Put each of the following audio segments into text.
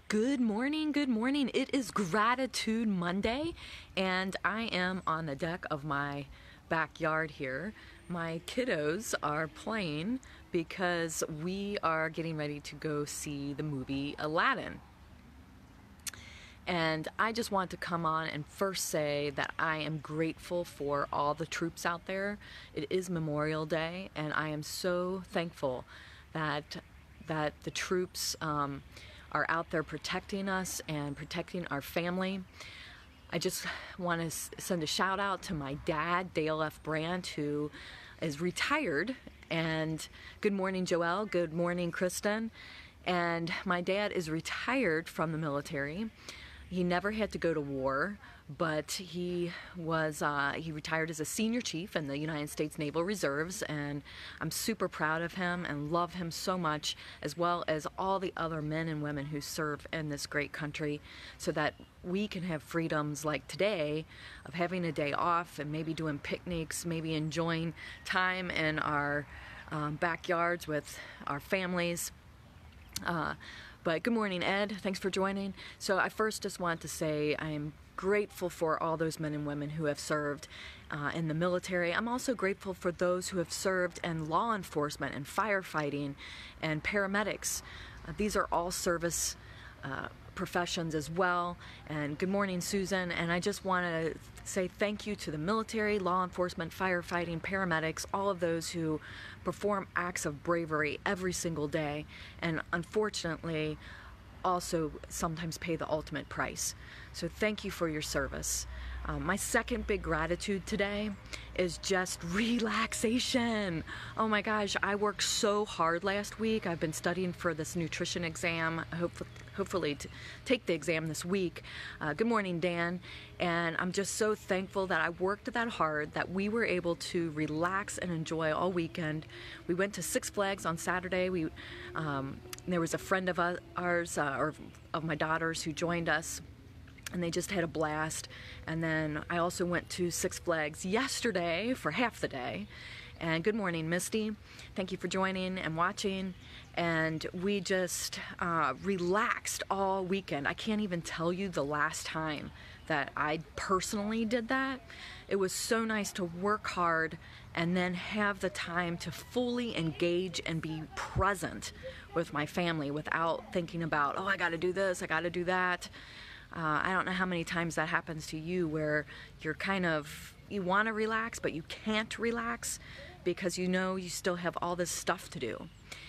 Good morning, good morning. It is Gratitude Monday, and I am on the deck of my backyard here. My kiddos are playing because we are getting ready to go see the movie Aladdin. And I just want to come on and first say that I am grateful for all the troops out there. It is Memorial Day, and I am so thankful that the troops are out there protecting us and protecting our family. I just want to send a shout out to my dad, Dale F. Brandt, who is retired. And good morning, Joelle. Good morning, Kristen. And my dad is retired from the military. He never had to go to war, but he retired as a senior chief in the United States Naval Reserves, and I'm super proud of him and love him so much, as well as all the other men and women who serve in this great country, so that we can have freedoms like today of having a day off and maybe doing picnics, maybe enjoying time in our backyards with our families. But good morning, Ed. Thanks for joining. So I first just want to say I'm grateful for all those men and women who have served in the military. I'm also grateful for those who have served in law enforcement and firefighting and paramedics. These are all service professions as well. And good morning, Susan. And I just want to say thank you to the military, law enforcement, firefighting, paramedics, all of those who perform acts of bravery every single day, and unfortunately also sometimes pay the ultimate price. So thank you for your service. My second big gratitude today is just relaxation. Oh my gosh, I worked so hard last week. I've been studying for this nutrition exam, hopefully to take the exam this week. Good morning, Dan. And I'm just so thankful that I worked that hard, that we were able to relax and enjoy all weekend. We went to Six Flags on Saturday. There was a friend of ours, or of my daughter's, who joined us, and they just had a blast. And then I also went to Six Flags yesterday for half the day. And good morning, Misty. Thank you for joining and watching. And we just relaxed all weekend. I can't even tell you the last time that I personally did that. It was so nice to work hard and then have the time to fully engage and be present with my family without thinking about, oh, I gotta do this, I gotta do that. I don't know how many times that happens to you, where you're you want to relax, but you can't relax because you know you still have all this stuff to do.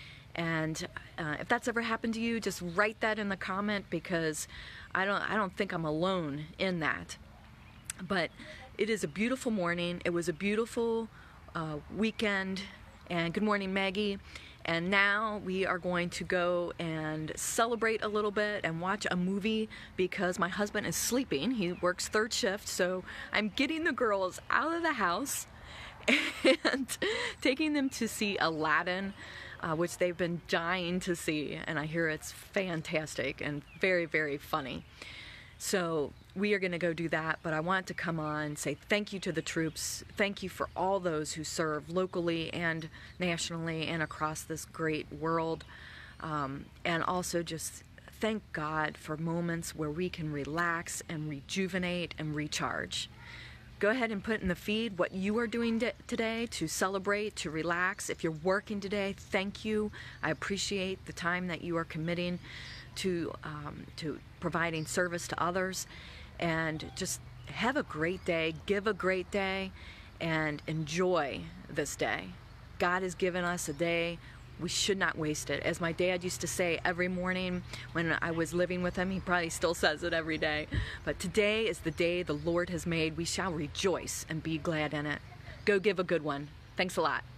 And if that's ever happened to you, just write that in the comment, because I don't think I'm alone in that. But it is a beautiful morning. It was a beautiful weekend. And good morning, Maggie. And now we are going to go and celebrate a little bit and watch a movie, because my husband is sleeping. He works third shift, so I'm getting the girls out of the house and taking them to see Aladdin, which they've been dying to see, and I hear it's fantastic and very, very funny. So we are going to go do that, but I want to come on and say thank you to the troops. Thank you for all those who serve locally and nationally and across this great world. And also just thank God for moments where we can relax and rejuvenate and recharge. Go ahead and put in the feed what you are doing today to celebrate, to relax. If you're working today, thank you. I appreciate the time that you are committing to providing service to others. And just have a great day, give a great day, and enjoy this day. God has given us a day. We should not waste it. As my dad used to say every morning when I was living with him, he probably still says it every day. But today is the day the Lord has made. We shall rejoice and be glad in it. Go give a good one. Thanks a lot.